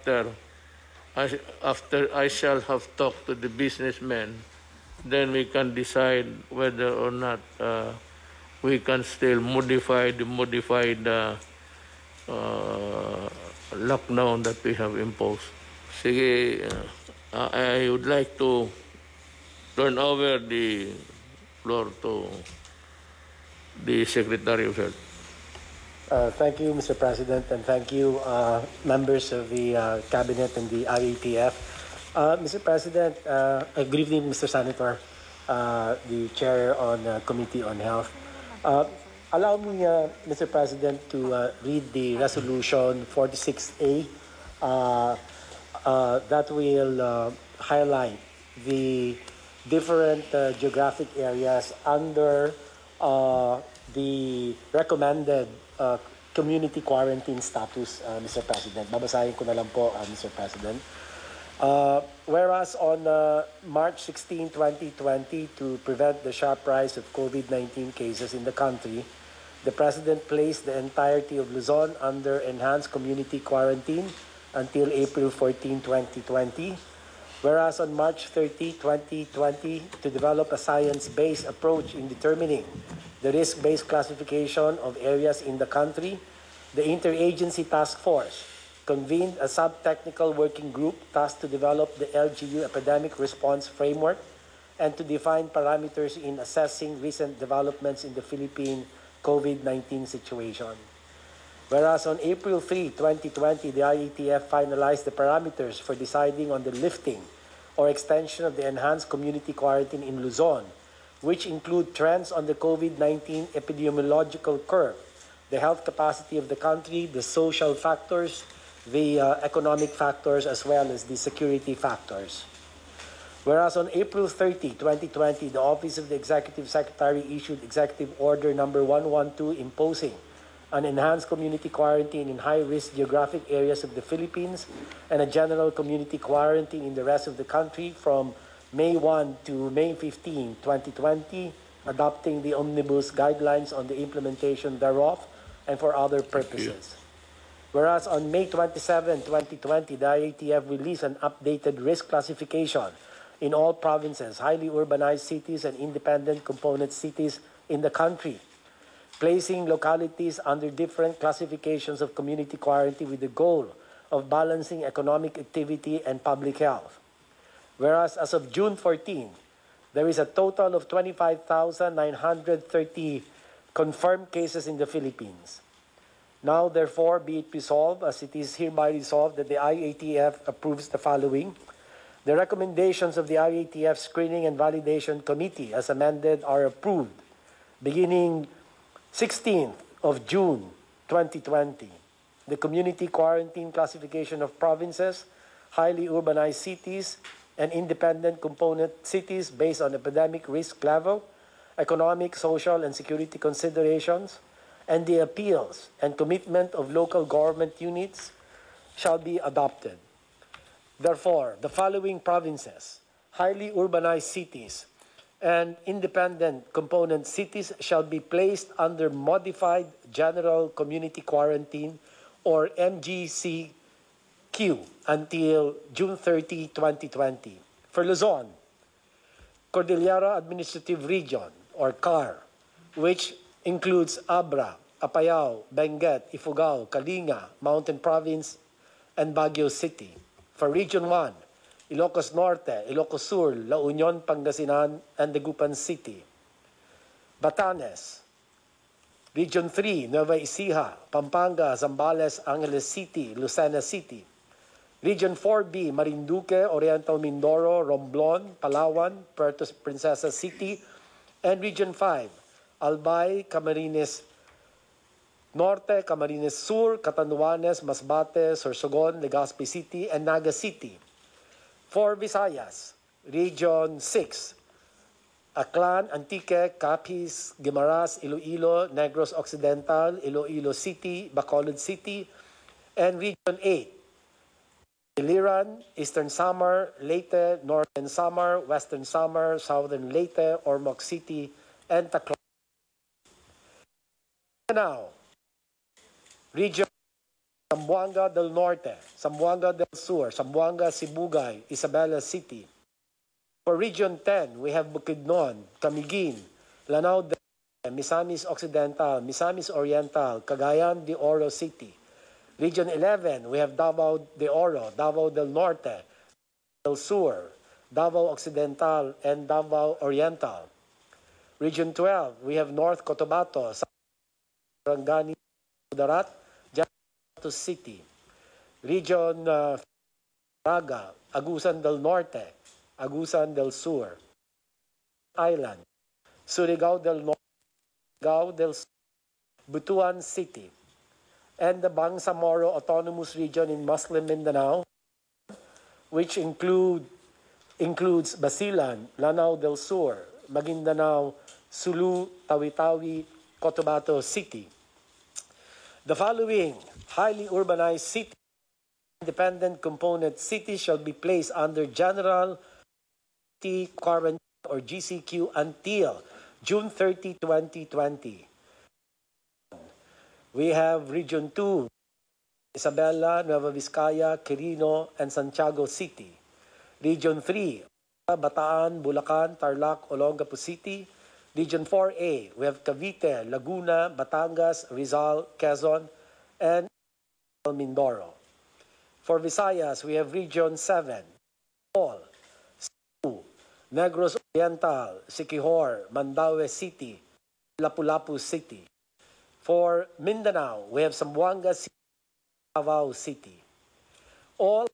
after after I shall have talked to the businessmen, then we can decide whether or not we can still modify the modified lockdown that we have imposed. Sige, I would like to turn over the floor to the Secretary of Health. Thank you, Mr. President, and thank you, members of the Cabinet and the IATF. Mr. President, good evening, Mr. Senator, the Chair on Committee on Health. Allow me, Mr. President, to read the Resolution 46A that will highlight the different geographic areas under the recommended community quarantine status, Mr. President. Babasahin ko na lang po, Mr. President. Whereas on March 16, 2020, to prevent the sharp rise of COVID-19 cases in the country, the President placed the entirety of Luzon under enhanced community quarantine until April 14, 2020. Whereas on March 30, 2020, to develop a science-based approach in determining the risk-based classification of areas in the country, the Interagency Task Force convened a sub-technical working group tasked to develop the LGU Epidemic Response Framework and to define parameters in assessing recent developments in the Philippine COVID-19 situation. Whereas on April 3, 2020, the IATF finalized the parameters for deciding on the lifting or extension of the enhanced community quarantine in Luzon, which include trends on the COVID-19 epidemiological curve, the health capacity of the country, the social factors, the economic factors, as well as the security factors. Whereas on April 30, 2020, the Office of the Executive Secretary issued Executive Order number 112 imposing an enhanced community quarantine in high-risk geographic areas of the Philippines and a general community quarantine in the rest of the country from May 1 to May 15, 2020, adopting the omnibus guidelines on the implementation thereof and for other purposes. Whereas on May 27, 2020, the IATF released an updated risk classification in all provinces, highly urbanized cities, and independent component cities in the country, placing localities under different classifications of community quarantine with the goal of balancing economic activity and public health. Whereas as of June 14, there is a total of 25,930 confirmed cases in the Philippines. Now, therefore, be it resolved, as it is hereby resolved, that the IATF approves the following. The recommendations of the IATF Screening and Validation Committee, as amended, are approved beginning 16th of June 2020. The community quarantine classification of provinces, highly urbanized cities, and independent component cities based on epidemic risk level, economic, social, and security considerations, and the appeals and commitment of local government units shall be adopted. Therefore, the following provinces, highly urbanized cities, and independent component cities shall be placed under modified general community quarantine or MGCQ until June 30, 2020. For Luzon, Cordillera Administrative Region or CAR, which includes Abra, Apayao, Benguet, Ifugao, Kalinga, Mountain Province, and Baguio City. For Region 1, Ilocos Norte, Ilocos Sur, La Union, Pangasinan, and Dagupan City. Batanes, Region 3, Nueva Ecija, Pampanga, Zambales, Angeles City, Lucena City. Region 4B, Marinduque, Oriental Mindoro, Romblon, Palawan, Puerto Princesa City. And Region 5, Albay, Camarines Norte, Camarines Sur, Catanduanes, Masbate, Sorsogon, Legazpi City, and Naga City. For Visayas, Region 6, Aklan, Antique, Capiz, Guimaras, Iloilo, Negros Occidental, Iloilo City, Bacolod City, and Region 8, Iliran, Eastern Samar, Leyte, Northern Samar, Western Samar, Southern Leyte, Ormoc City, and Tacloban. Now, Region Zamboanga del Norte, Zamboanga del Sur, Zamboanga, Sibugay, Isabela City. For Region 10, we have Bukidnon, Camiguin, Lanao del Norte, Misamis Occidental, Misamis Oriental, Cagayan de Oro City. Region 11, we have Davao de Oro, Davao del Norte, del Sur, Davao Occidental, and Davao Oriental. Region 12, we have North Cotabato, Sarangani, Darat, Jato City. Region Raga, Agusan del Norte, Agusan del Sur, Island, Surigao del Norte, Surigao del Sur, Butuan City, and the Bangsamoro Autonomous Region in Muslim Mindanao, which includes Basilan, Lanao del Sur, Maguindanao, Sulu, Tawi-Tawi, Cotabato City. The following highly urbanized cities, independent component cities shall be placed under general quarantine or GCQ until June 30, 2020. We have Region 2, Isabela, Nueva Vizcaya, Quirino, and Santiago City. Region 3, Bataan, Bulacan, Tarlac, Olongapo City. Region 4A, we have Cavite, Laguna, Batangas, Rizal, Quezon, and Mindoro. For Visayas, we have Region 7, All, Cebu, Negros Oriental, Siquijor, Mandaue City, Lapu-Lapu City. For Mindanao, we have Zamboanga City, Davao City. All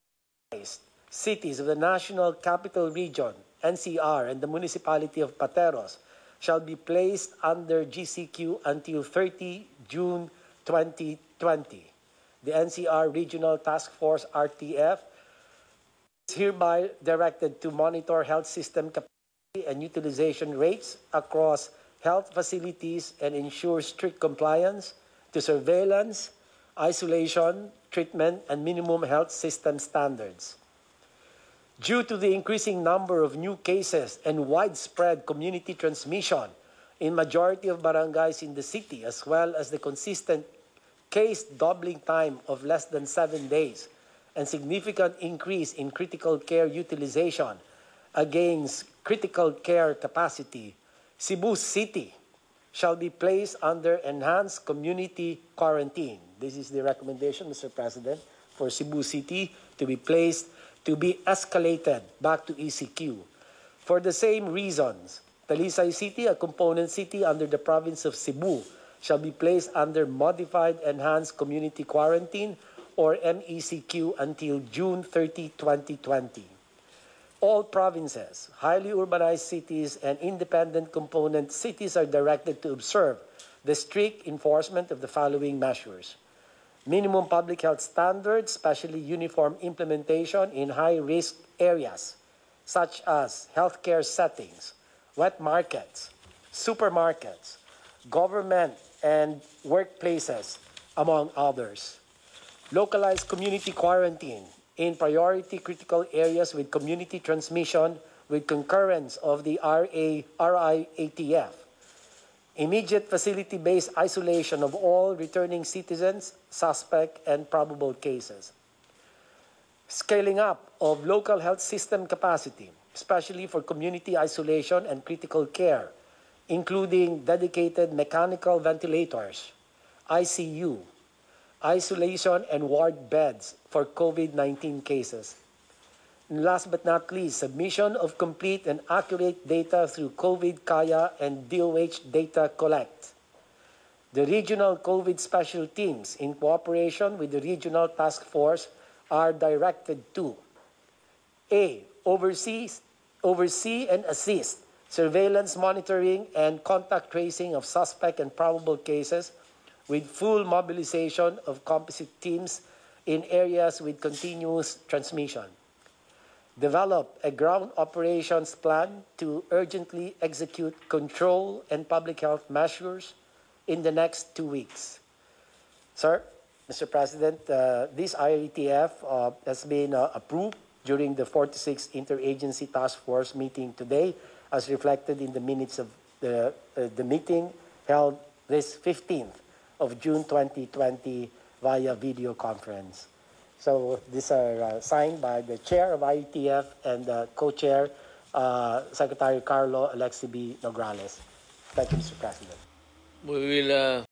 cities of the National Capital Region, NCR, and the Municipality of Pateros shall be placed under GCQ until 30 June 2020. The NCR Regional Task Force, RTF, is hereby directed to monitor health system capacity and utilization rates across health facilities and ensure strict compliance to surveillance, isolation, treatment, and minimum health system standards. Due to the increasing number of new cases and widespread community transmission in majority of barangays in the city, as well as the consistent case doubling time of less than 7 days and significant increase in critical care utilization against critical care capacity, Cebu City shall be placed under enhanced community quarantine. This is the recommendation, Mr. President, for Cebu City to be escalated back to ECQ. For the same reasons, Talisay City, a component city under the province of Cebu, shall be placed under modified enhanced community quarantine or MECQ until June 30, 2020. All provinces, highly urbanized cities, and independent component cities are directed to observe the strict enforcement of the following measures. Minimum public health standards, especially uniform implementation in high-risk areas, such as healthcare settings, wet markets, supermarkets, government and workplaces, among others. Localized community quarantine in priority critical areas with community transmission with concurrence of the RIATF. Immediate facility-based isolation of all returning citizens, suspect, and probable cases. Scaling up of local health system capacity, especially for community isolation and critical care, including dedicated mechanical ventilators, ICU, isolation and ward beds for COVID-19 cases. And last but not least, submission of complete and accurate data through COVID Kaya and DOH Data Collect. The regional COVID special teams, in cooperation with the regional task force, are directed to A. Oversee and assist surveillance monitoring and contact tracing of suspect and probable cases with full mobilization of composite teams in areas with continuous transmission. Develop a ground operations plan to urgently execute control and public health measures in the next 2 weeks. Sir, Mr. President, this IATF has been approved during the 46th Interagency Task Force meeting today, as reflected in the minutes of the meeting held this 15th of June 2020 via video conference. So these are signed by the chair of IETF and the co-chair, Secretary Carlo Alexi B. Nograles. Thank you, Mr. President. We will